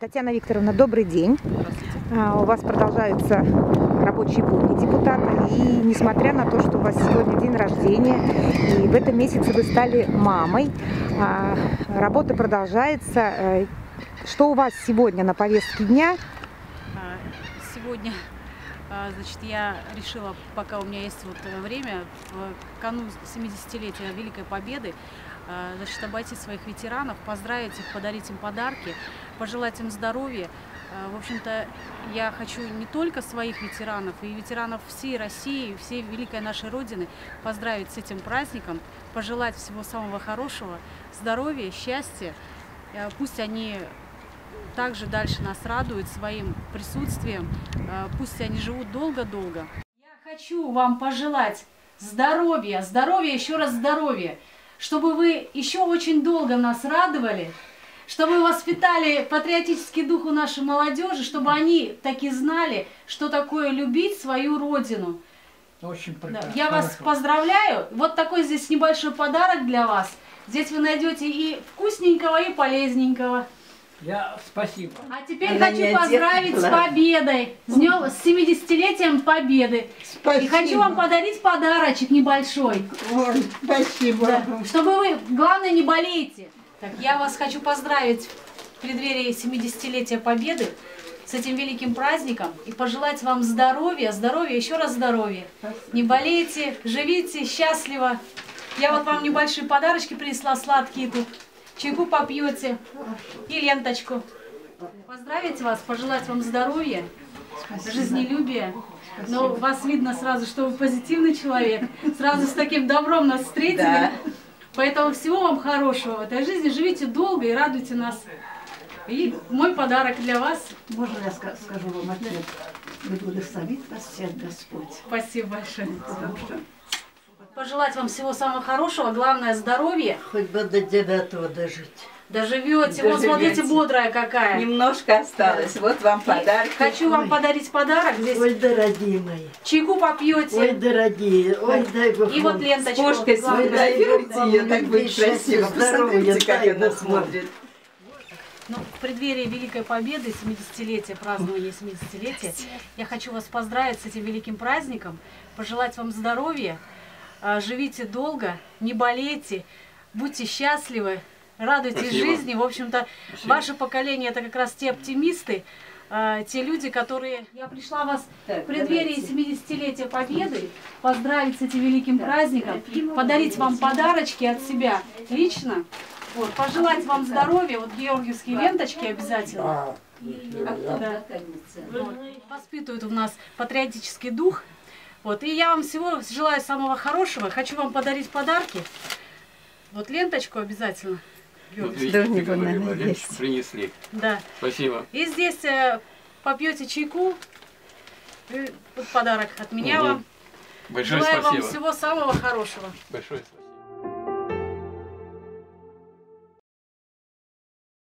Татьяна Викторовна, добрый день. У вас продолжаются рабочие будни депутата. И несмотря на то, что у вас сегодня день рождения, и в этом месяце вы стали мамой, работа продолжается. Что у вас сегодня на повестке дня? Сегодня, значит, я решила, пока у меня есть время, в канун 70-летия Великой Победы, значит, обойти своих ветеранов, поздравить их, подарить им подарки, пожелать им здоровья. В общем-то, я хочу не только своих ветеранов, и ветеранов всей России, всей великой нашей Родины поздравить с этим праздником, пожелать всего самого хорошего, здоровья, счастья. Пусть они также дальше нас радуют своим присутствием, пусть они живут долго-долго. Я хочу вам пожелать здоровья, здоровья, еще раз здоровья, чтобы вы еще очень долго нас радовали, чтобы воспитали патриотический дух у нашей молодежи, чтобы они таки знали, что такое любить свою родину. Очень прекрасно. Я вас поздравляю. Вот такой здесь небольшой подарок для вас. Здесь вы найдете и вкусненького, и полезненького. Спасибо. А теперь хочу поздравить с победой, с 70-летием Победы. Спасибо. И хочу вам подарить подарочек небольшой. Ой, спасибо. Да. Чтобы вы, главное, не болейте. Так, я вас хочу поздравить в преддверии 70-летия Победы с этим великим праздником и пожелать вам здоровья, здоровья, еще раз здоровья. Не болейте, живите счастливо. Я вот вам небольшие подарочки принесла, сладкие тут. Чайку попьете и ленточку. Поздравить вас, пожелать вам здоровья, жизнелюбия. Но вас видно сразу, что вы позитивный человек. Сразу с таким добром нас встретили. Да. Поэтому всего вам хорошего в этой жизни. Живите долго и радуйте нас. И мой подарок для вас. Можно я скажу вам ответ? Да благословит вас всех Господь. Спасибо большое. Пожелать вам всего самого хорошего, главное здоровье. Хоть бы до 9-го дожить. Доживете. Вот смотрите, бодрая какая. Немножко осталось. Вот вам подарок. Хочу вам подарить подарок. Здесь ой, дорогие мои. Чайку попьете. Ой, дорогие. Ой, дай Бог. И вот ленточку. С кошкой сфотографируйте ее, так будет красиво. Посмотрите, как она смотрит. Ну, в преддверии Великой Победы, 70-летия, празднования 70-летия, я хочу вас поздравить с этим великим праздником, пожелать вам здоровья, живите долго, не болейте, будьте счастливы, радуйтесь жизни. В общем-то, ваше поколение – это как раз те оптимисты, те люди, которые... Я пришла вас в преддверии 70-летия Победы поздравить с этим великим праздником, подарить вам подарочки от себя лично. Вот, пожелать вам здоровья, вот георгиевские ленточки обязательно. Да. Вот. Воспитывают у нас патриотический дух. Вот, и я вам всего желаю самого хорошего. Хочу вам подарить подарки. Вот ленточку обязательно. Вот видите, ленточку принесли. Да. Спасибо. И здесь попьете чайку. И вот подарок от меня вам. Большое желаю спасибо. вам всего самого хорошего. Большое спасибо.